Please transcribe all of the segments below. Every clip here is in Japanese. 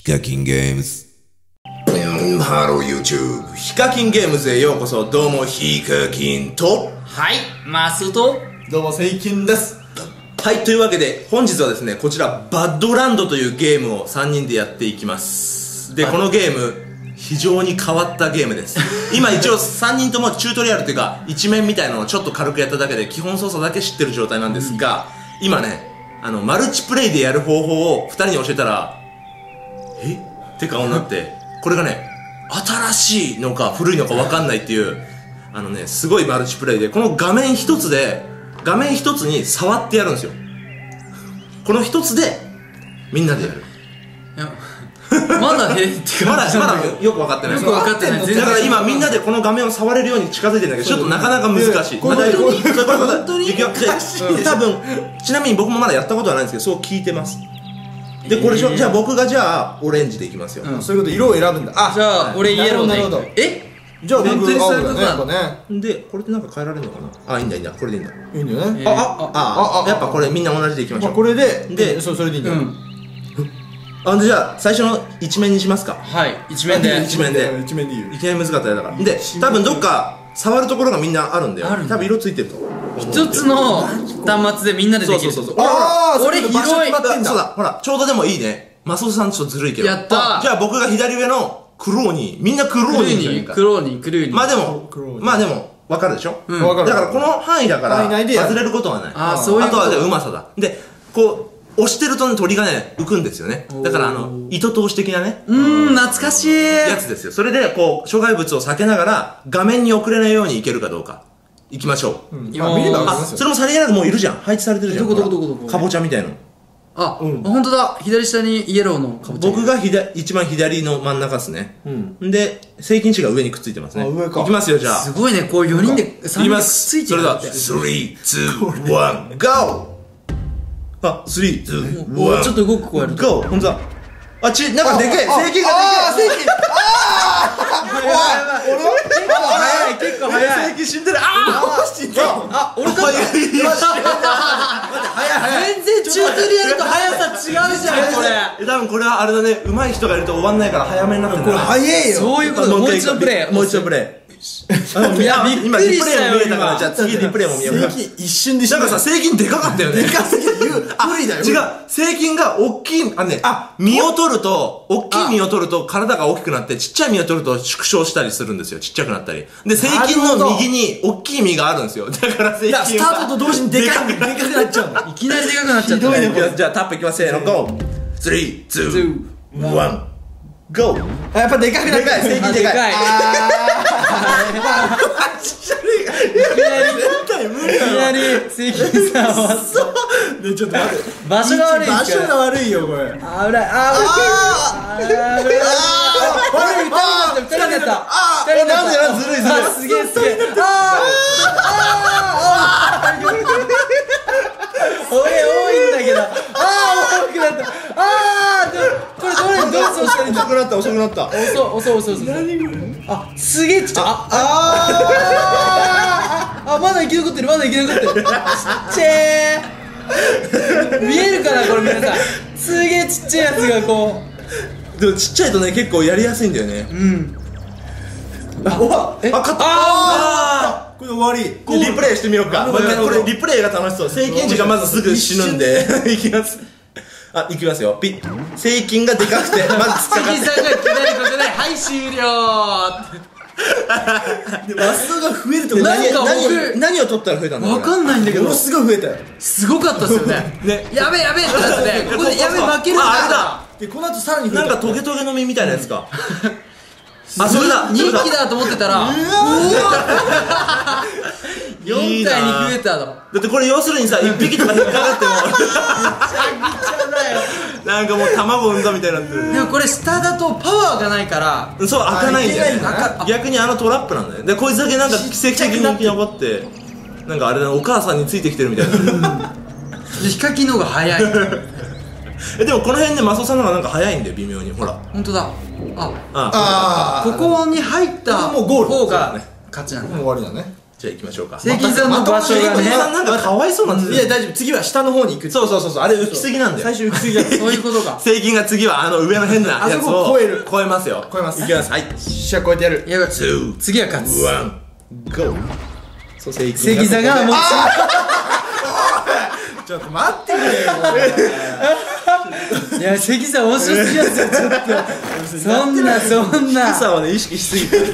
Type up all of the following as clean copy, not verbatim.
カキンゲームズ。 ハロー YouTube。ヒカキンゲームズへようこそ。どうもヒカキンと、 はい、マスと、 どうも、セイキンです。 はい、というわけで本日はですね、こちらバッドランドというゲームを3人でやっていきます。で、このゲーム非常に変わったゲームです。今一応3人ともチュートリアルというか一面みたいなのをちょっと軽くやっただけで基本操作だけ知ってる状態なんですが、今ね、マルチプレイでやる方法を2人に教えたらって顔になってこれがね、新しいのか古いのか分かんないっていうすごいマルチプレイで、この画面一つで画面一つに触ってやるんですよ。この一つでみんなでやる。 いやまだってまだよく分かってない。 よく分かってない。 だから今みんなでこの画面を触れるように近づいてるんだけど、ちょっとなかなか難しい。本当に多分、ちなみに僕もまだやったことはないんですけど、そう聞いてます。で、これじゃあ僕がオレンジでいきますよ。 そういうこと、色を選ぶんだ。 あ、じゃあ俺イエローで。 なるほど。じゃあ僕青だね、やっぱね。 で、これってなんか変えられるのかな。あ、いいんだいいんだ、これでいいんだ。 いいんだよね。 やっぱこれみんな同じでいきましょう。 これで、それでいいんだよ。 じゃあ最初の一面にしますか。 はい、一面で。 一面で一面でいいよ。 いきなり難かったよだから。で、多分どっか触るところがみんなあるんだよ。多分色ついてると。 一つの端末でみんなでできる。 そう。 俺広い。 そうだ、ほら、ちょうどでもいいね。マスオさんちょっとずるいけど。 やったー。 じゃあ僕が左上のクローに、みんなクローにじゃねえか。 クローに。 まあでも、わかるでしょ。 わかる。 だからこの範囲だから、外れることはない。 あ、そういうこと。 あとはうまさだ。で、こう、押してるとね、鳥がね、浮くんですよね。だから糸通し的なね。 懐かしい。 やつですよ。それで、こう、障害物を避けながら、画面に遅れないようにいけるかどうか。いきましょう。 見ればわかりますよ。 それもさりげなくもういるじゃん。配置されてるじゃん。 どこかぼちゃみたいなの。 あ、ほんとだ。左下にイエローのかぼちゃ。 僕が一番左の真ん中ですね。で、正筋子が上にくっついてますね。 上か。 いきますよ、じゃあ。 すごいね、こう4人で 3人くっついてる。それでは、3、2、1、GO！ あ、3、2、1。 ちょっと動く声ある。 GO！ ほんとだ。なんかでかい。正筋がでかい。 正筋。 結構早い。 正筋死んでる。死んだ。 俺か全然チュートリアルと速さ違うじゃん、これ。 多分これはあれだね、上手い人がいると終わんないから早めになってるんだ。 これ早いよ。 そういうこと。もう一度プレイ。 もう一度プレイ。 いや、びっくりしたよ。 じゃあ次リプレイも見よう。 正筋一瞬でなんかさ、正筋でかかったよね。 でかすぎる。無理だよ。 違う、正筋が大きい、身を取ると、大きい身を取ると体が大きくなって、ちっちゃい身を取ると縮小したりするんですよ。ちっちゃくなったり。で、正筋の右に大きい身があるんですよ。だから正筋スタートと同時にでかくなっちゃうんだ。 いきなりでかくなっちゃった。 ひどいね。じゃあタップいきます。せーの、ゴー。3、2、1、ゴー。 やっぱでかくなっちゃう。 正筋でかい。 いきなり正筋さんはね、ちょっと待って。 場所が悪い。 場所が悪いよ、これ。 危ない。2人になった。 なんでずるい。 すげえ。俺多いんだけど。多くなった。これどうしたらいいんだ。 遅くなった。 遅い。すげえちっちゃい。まだ生き残ってる。ちっちゃい。見えるかな、これ皆さん。すげえちっちゃいやつがこう。でもちっちゃいとね、結構やりやすいんだよね。勝った。 これ終わり。 リプレイしてみようか。これリプレイが楽しそう。正筋児がまずすぐ死ぬんでいきます。いきますよ。ピッ。正筋がでかくてまず突っかかって。 関さんがいきなりここで「はい終了」 マスオが増えると何を取ったら増えたんだ。 分かんないんだけど、 ものすごい増えたよ。 すごかったっすよね。やべえってなって、ここでやべえ負けるんだ。 あれだ。 でこの後さらに増えた。 なんかトゲトゲの実みたいなやつか。それだ。 2匹だと思ってたら4体に増えたの。 だってこれ要するにさ、1匹とか引っかかってもなんかもう卵産んだみたいになってる。 でもこれ下だとパワーがないから、 そう、開かないんだよね。逆にトラップなんだよ。でこいつだけなんか奇跡的に生き残って、なんかあれだ、お母さんについてきてるみたいな。 ヒカキンの方が早い。 でもこの辺でマスオさんの方がなんか早いんだよ、微妙に。ほら、 本当だ。 こここに入った方が勝ちなんだ。 もう終わりだね。 じゃあ行きましょうか。 関さんの場所がね、 なんかかわいそうなんですよ。 いや大丈夫、次は下の方に行く。 そうあれ浮きすぎなんだよ。 最初浮きすぎだ。 そういうことか。 聖金が次は上の変なやつあそこを超える超えますよ。 超えますいきます。はい。 しゃ、こうやってやる。 やばい、 2、 次は勝つ。 1、GO。そう、聖関さんがもうちょっと待ってくれよ。 いや、関さん面白すぎますよ、ちょっと。そんな草をね、意識しすぎて。 上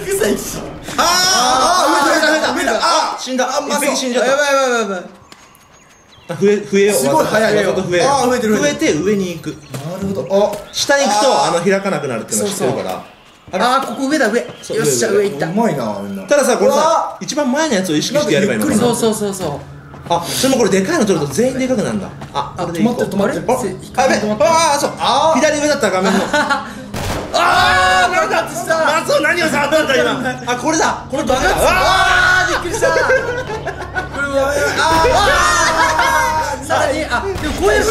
だ。 死んだ。一匹死んじゃっやばいやばいやばい。 た。増えよう。 すごい早いよ。 わざと増えよう。 増えてる。 増えて上に行く。 なるほど。 下に行くと開かなくなるっていうのは知ってるから。 ここ上だ、上。よっしゃ、上行った。 うまいな、みんな。 たださ、これさ、一番前のやつを意識してやればいいのかな。 そう。 あ、それもこれでかいの取ると全員でかくなるんだ。これでいい。 止まってる。 そう。左上だったら画面の。 爆発した。 松尾何を触ったんだ今。これだ。この爆発。 びっくりした。これはさらに、でもこういう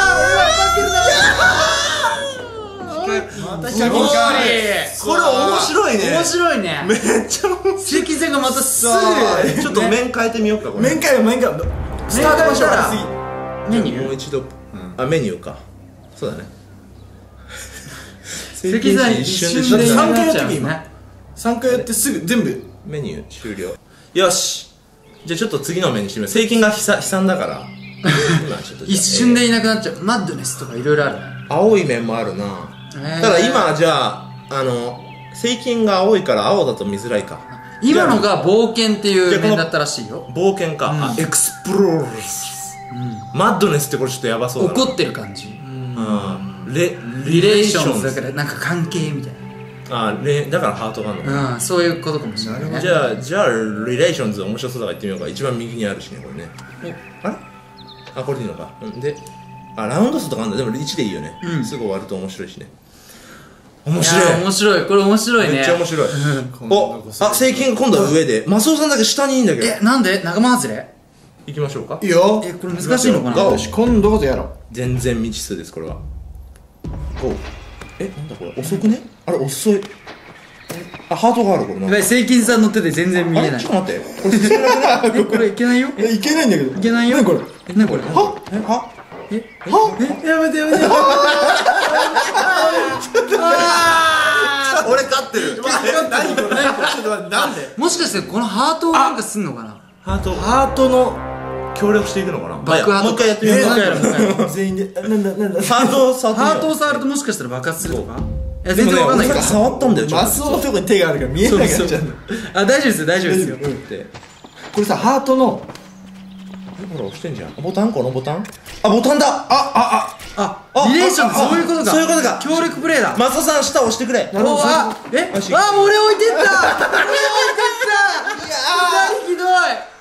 これ面白いね。 面白いね。 めっちゃ面白い。 関さんがまたすぐちょっと面変えてみようか、これ。 面会。スタート場所は次。 メニュー。 もう一度。メニューか。そうだね。 関さん一瞬でいなくなっちゃうね。 3回やってすぐ全部。 メニュー終了。よし。じゃあちょっと次の目にしてみよう。聖金が悲惨だから今ちょっと一瞬でいなくなっちゃう。マッドネスとかいろいろあるね。 青い面もあるな。ただ今じゃあ聖金が青いから青だと見づらいか。 今のが冒険っていう面だったらしいよ。 冒険か。エクスプローラーズ。マッドネスってこれちょっとヤバそうだな。 怒ってる感じ。 リレーションだからなんか関係みたいだからハートがあるのかな。そういうことかもしれないね。 じゃあリレーションズ面白そうだから言ってみようか。一番右にあるしね、これね。これでいいのか。でラウンド数とかあるんだ。でも1でいいよね。すぐ終わると面白いしね。面白い。 面白い。これ面白いね。 めっちゃ面白い。聖金今度は上で、マスオさんだけ下にいいんだけど。 なんで仲間外れ行きましょうか。 いいよ。 これ難しいのかな。 よし、今度こそやろう。 全然未知数です、これは。なんだこれ、遅くね。あれ遅い。ハートがある。これやばい、聖金さんの手で全然見えない。 ちょっと待って、これ進めなくない？ これいけないよ。 いけないんだけど。 いけないよ。 何これ。 何これ。やめてやめて。 俺勝ってる。 何これ。ちょっと待って、なんで。 もしかしてこのハートをなんかすんのかな。 ハートの協力していくのかな。 爆発。 もう一回やってみよう。 全員で。なんだ。 ハートを触るともしかしたら爆発するとか。いや全然わかんない。 から触ったんだよ。 マスオのとこに手があるから見えなくなっちゃうんだよ。 大丈夫ですよ、大丈夫ですよ。 これさ、ハートのほら押してんじゃん。ボタン、このボタン。ボタンだ。 リレーションってそういうことか。 そういうことか。 協力プレイだ。 マスオさん下押してくれ。 俺置いてった。俺置いてった。ひどい。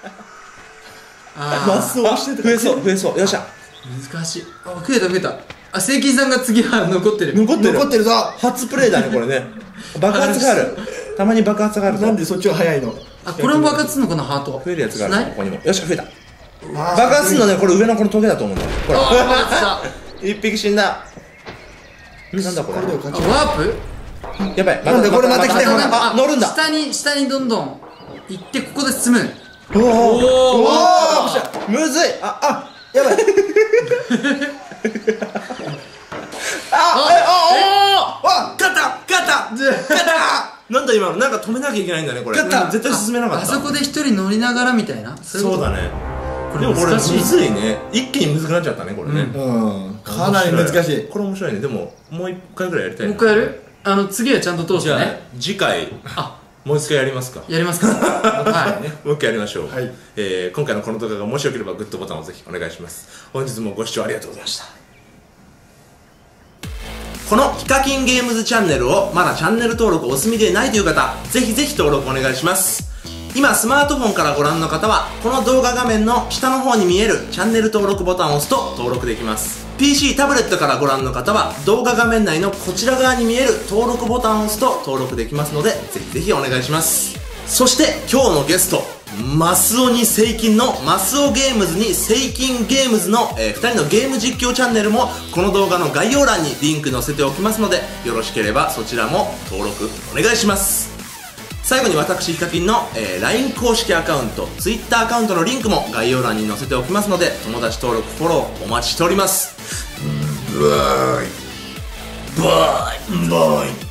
マスオ押してた。 増えそう。よっしゃ。 難しい。増えた。聖金さんが次は残ってる。 残ってるぞ。 初プレイだね、これね。爆発がある。たまに爆発がある。 なんでそっちが早いの。 これも爆発するのかな、ハート。 増えるやつがある。ここにも。よっしゃ、増えた。爆発するのね、これ上のこのトゲだと思うんだよ。ほら。一匹死んだ。なんだこれ。 ワープ。 やばい。 なんだこれまた来て。 乗るんだ。 下にどんどん行って、ここで進む。 おむずい。やばい。勝ったなんだ今の。なんか止めなきゃいけないんだね、これ。絶対進めなかった。 あそこで一人乗りながらみたいな。 そうだね。でもこれむずいね。一気にむずくなっちゃったね、これね。 かなり難しい。 これ面白いね。でももう一回ぐらいやりたい。 もう一回やる？次はちゃんと通してね。 次回もう一回やりますか。 やりますか。はい。 もう一回やりましょう。今回のこの動画がもしよければグッドボタンをぜひお願いします。本日もご視聴ありがとうございました。このヒカキンゲームズチャンネルをまだチャンネル登録お済みでないという方、ぜひぜひ登録お願いします。今スマートフォンからご覧の方はこの動画画面の下の方に見えるチャンネル登録ボタンを押すと登録できます。 PC タブレットからご覧の方は動画画面内のこちら側に見える登録ボタンを押すと登録できますので、ぜひぜひお願いします。そして今日のゲスト、マスオにセイキンのマスオゲームズにセイキンゲームズの、2人のゲーム実況チャンネルもこの動画の概要欄にリンク載せておきますので、よろしければそちらも登録お願いします。 最後に私ヒカキンの、LINE 公式アカウント Twitter アカウントのリンクも概要欄に載せておきますので、友達登録フォローお待ちしております。 バイバイバイ